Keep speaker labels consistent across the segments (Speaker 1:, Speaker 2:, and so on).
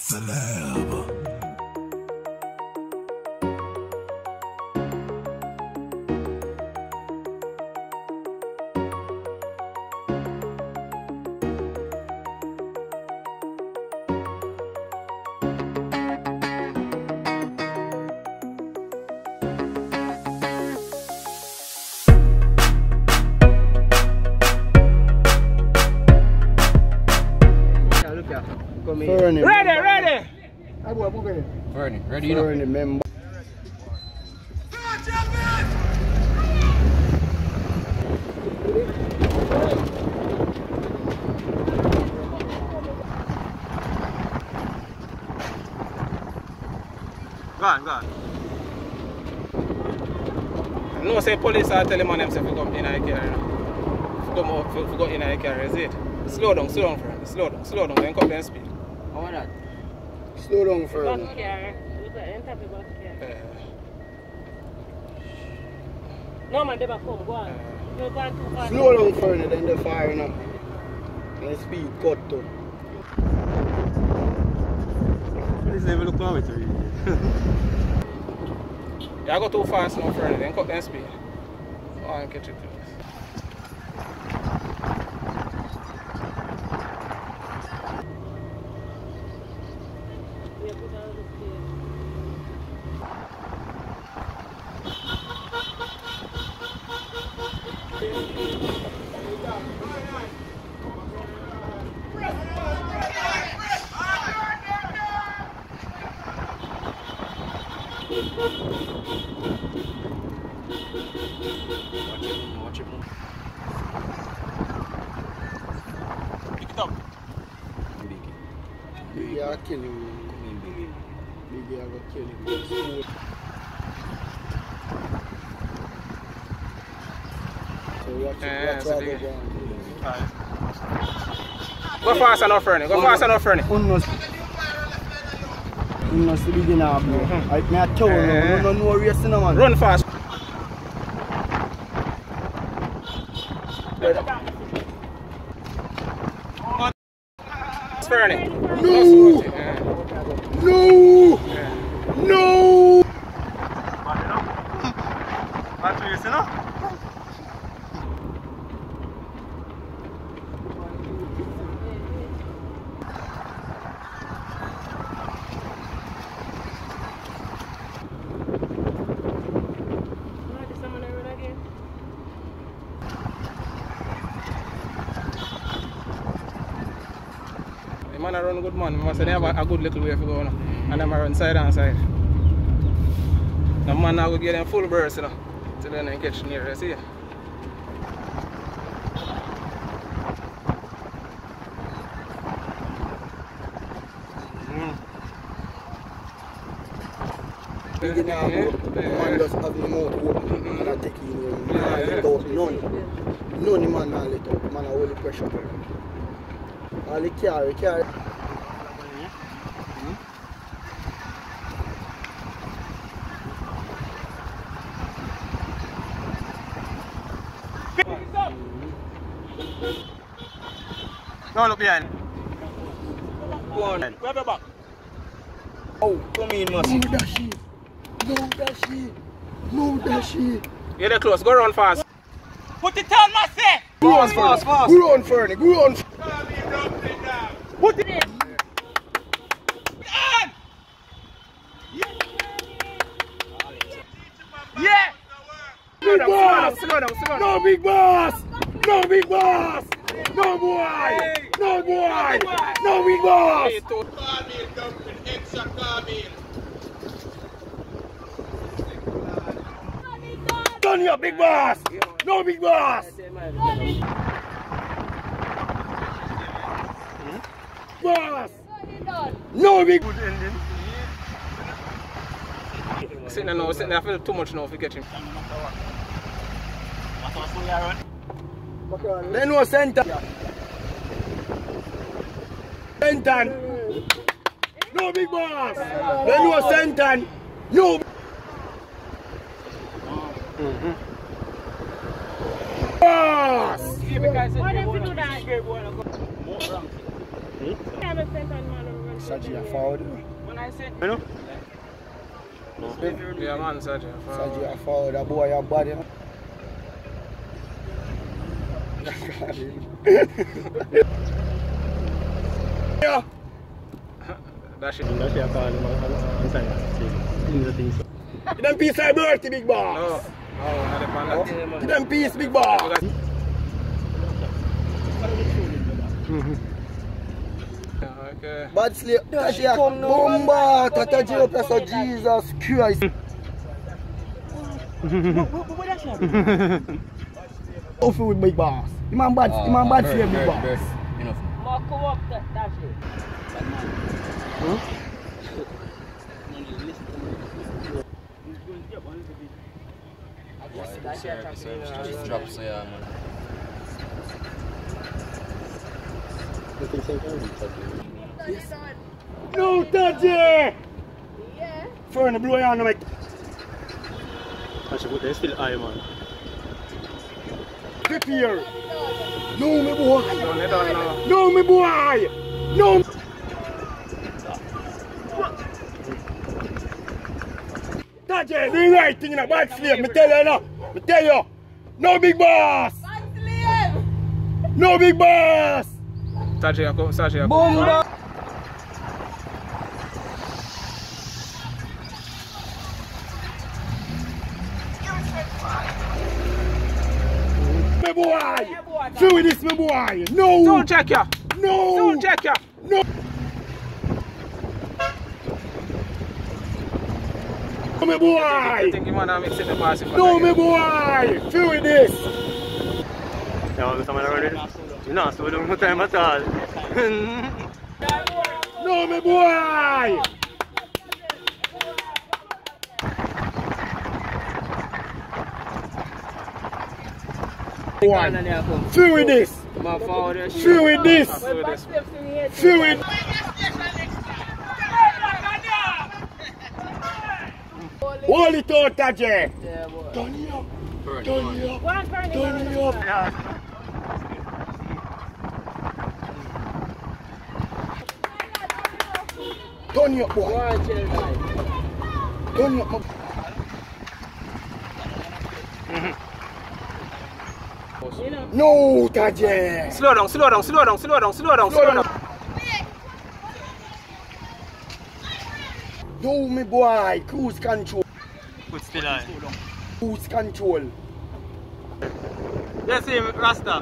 Speaker 1: Celeb.
Speaker 2: Fernie.
Speaker 3: Ready!
Speaker 2: Fernie,
Speaker 3: ready, you know?
Speaker 2: Fernie, member.
Speaker 3: Go on. No say police are telling man themselves to come in a car. Come out, to go in a car, is it? Slow down, friend. Slow down, then come down speed.
Speaker 2: How about that? Slow down, Fernie.
Speaker 4: Back here. No man, they back home, go on. You're going too fast.
Speaker 2: Slow down, Fernie, then the fire now. And speed cut too.
Speaker 3: Police never look now with you. Yeah, I go too fast now, friend, then cut down speed. Oh, I'll catch it close.
Speaker 2: Watch it.
Speaker 3: Pick it up.
Speaker 2: Biggie, I'll kill him.
Speaker 3: Come in, Biggie.
Speaker 2: Biggie, I'll kill him. So watch it.
Speaker 3: so
Speaker 2: Watch
Speaker 3: Biggie.
Speaker 2: it.
Speaker 3: Go fast enough, friend. Go fast enough, friend.
Speaker 2: You must begin now, bro. I can't tell you, you don't know race, no man.
Speaker 3: Run fast. Fernie.
Speaker 2: No! No! No!
Speaker 3: The man run good man. Must say they have a good little way to go now. And them run side and side. The man now will get them full burst, you know. Till then they catch near, you see?
Speaker 2: Biggie now, bro. Man just have the mouth open and I take in here. Man, let out none. None the man not let out. Man, I hold the pressure. All the carry.
Speaker 3: No, look behind.
Speaker 2: Go on.
Speaker 3: Grab your back.
Speaker 2: Oh, come in, man. No dashi.
Speaker 3: You're there close. Go run fast. Put it on, Massey.
Speaker 2: Go on fast. Go on, Fernie. Go on.
Speaker 3: Put it in. On. Yeah.
Speaker 2: Big boss.
Speaker 3: Slow down.
Speaker 2: No big boss. No big boss. No boy. No boy. No big boss. Done here, big boss. No big boss. Boss. No big.
Speaker 3: Sitting there, I feel too much now if you get him.
Speaker 2: They know center. Sentan. No big boss. They know Sentan. You. Boss.
Speaker 4: Why don't you do that?
Speaker 2: Saji a forward.
Speaker 4: When I say,
Speaker 1: You know?
Speaker 3: Yeah, man, Saji.
Speaker 2: Saji a forward. That boy a body. Yeah.
Speaker 3: That's it.
Speaker 1: That's your call.
Speaker 2: Give them peace and birthday, big boss.
Speaker 3: No, not the pan.
Speaker 2: Give them peace, big boss.
Speaker 3: Okay.
Speaker 2: Bad slip. Bomba. Tata Joe plus of Jesus Christ. Off with big boss. The man bad slip, big boss.
Speaker 4: Mark up that shit.
Speaker 5: Just drop so yeah, man.
Speaker 2: No, Taji! Yeah. Fern, blow your hand, mate.
Speaker 1: I should put this still high, man.
Speaker 2: Flip here. No, me boy.
Speaker 3: Don't let on now.
Speaker 2: No, me boy. No. Taji, do the right thing in a bad slave. Me tell you now. Me tell you. No big boss.
Speaker 4: Bad slave!
Speaker 2: No big boss.
Speaker 3: Saji, come. Saji,
Speaker 2: Bomba. Me boy. Do this, me boy. No.
Speaker 3: Don't check ya.
Speaker 2: No.
Speaker 3: Don't check ya.
Speaker 2: No. No, me boy.
Speaker 3: I think you wanna mix it the pass.
Speaker 2: No, me boy. Feel with this.
Speaker 1: Yeah, I'm already. You're not so long time at all.
Speaker 2: No, me boy. Feel with this. Feel with this. Feel with. Hold it out, Taji. Turn it up. Turn it up. Turn it up. Turn it up, boy. Turn it up. No, Taji.
Speaker 3: Slow down.
Speaker 2: No, me boy. Cruise control.
Speaker 1: Put still high.
Speaker 2: Cruise control.
Speaker 1: Yes, him, Rasta.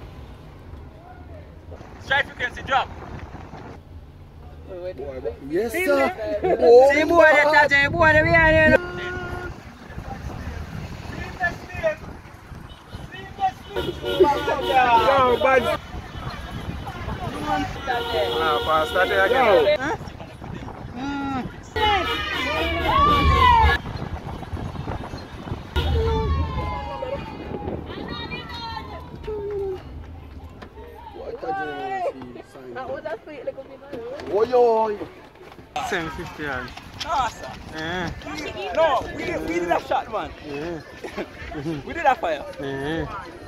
Speaker 1: Strike frequency drop.
Speaker 2: Yes, sir.
Speaker 4: See boy, that's a boy, the behind you.
Speaker 2: Yo, bad.
Speaker 3: Pass Saji again.
Speaker 2: Oi, oi.
Speaker 1: 750 yards.
Speaker 5: Awesome.
Speaker 1: Yeah.
Speaker 5: No, we did a shot, man.
Speaker 1: Yeah.
Speaker 5: We did a fire.
Speaker 1: Yeah.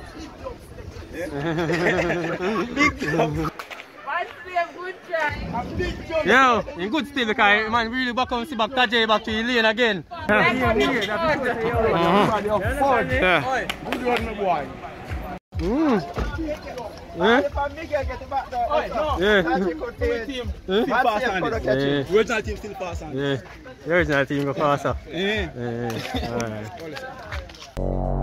Speaker 5: Big jump.
Speaker 4: Bad slave, good try.
Speaker 1: Yo, in good still because man really back on see back Taji back to the lane again.
Speaker 2: Yeah. Good one, my boy.
Speaker 1: Yeah.
Speaker 5: Original team still pass on.
Speaker 1: Yeah. The original team go faster.
Speaker 5: Yeah.
Speaker 1: Yeah. Alright.